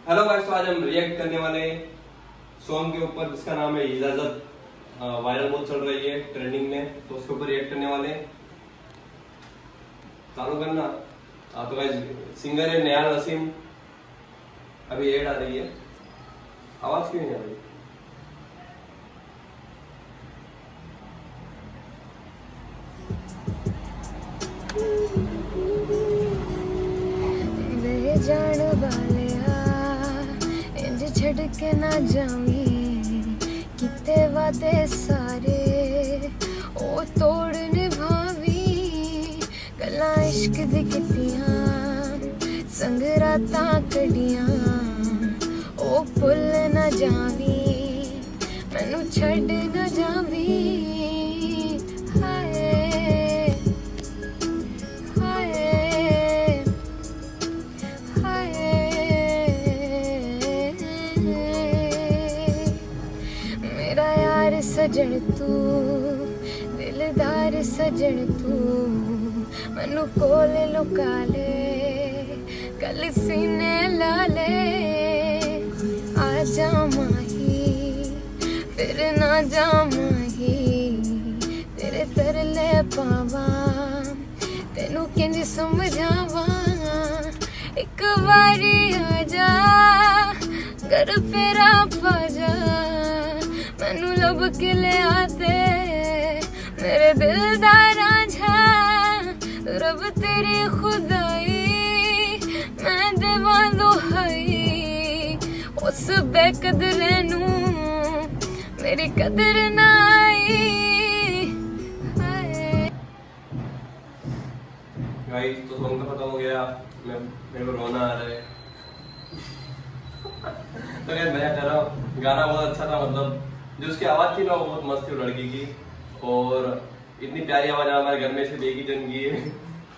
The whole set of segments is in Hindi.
हेलो गाइस, तो आज हम रिएक्ट करने वाले सॉन्ग के ऊपर जिसका नाम है इजाजत। वायरल बहुत चल रही है, ट्रेंडिंग में, तो उसके ऊपर रिएक्ट करने वाले। चालू करना। तो गाइस सिंगर है नयाल नसीम। अभी एड आ रही है, आवाज क्यों नहीं आ रही? जान वाले इंज छड़ के ना जावी किते वादे सारे ओ तोड़ निभावी गल्लां इश्क दी कीतियां संग रातां कड़ियां ओ भुल ना जावी मैनू छड़ ना जावी। सजन तू दिलदार सजन तू मनु कोले लुका ले कल सीने ला ले आ जा माही फिर ना जा माही तेरे तरले पावा तेनू किंज समझावा एक बारी आ जा घर फेरा पा जा मैनू लब के ले आते मेरे दिल दा रांझा रब तेरी खुदाई मैं देवा दुहाई उस बेकदरे नू मेरी कदर ना आई। गाइस तो सॉन्ग तो खत्म हो गया, मेरे को रोना आ रहा है। तो गाइस मैं कह रहा हूँ गाना बहुत अच्छा था, मतलब जो उसकी आवाज थी ना वो बहुत मस्त थी लड़की की, और इतनी प्यारी आवाज हमारे घर में से बेगी जन की है।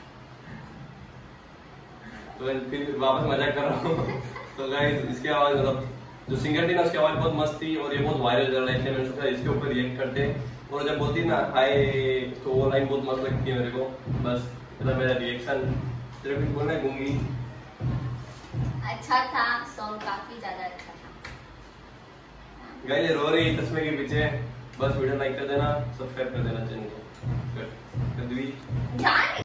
तो फिर वापस मजाक कर रहा हूँ। तो गाइस इसकी आवाज, मतलब जो सिंगर थी ना उसकी आवाज बहुत मस्त थी और ये बहुत वायरल चल रहा है, इसलिए मैंने सोचा इसके ऊपर रिएक्ट करते। और जब बोलती ना हाय तो वो लाइन बहुत मस्त लगती है मेरे को। बस मतलब मेरा रिएक्शन सिर्फ बोलना है गूंगी। अच्छा था सॉन्ग, काफी ज्यादा अच्छा था। गाइस रो रही है चश्मे के पीछे। बस वीडियो लाइक कर देना, सब्सक्राइब कर देना चैनल को। कर दी।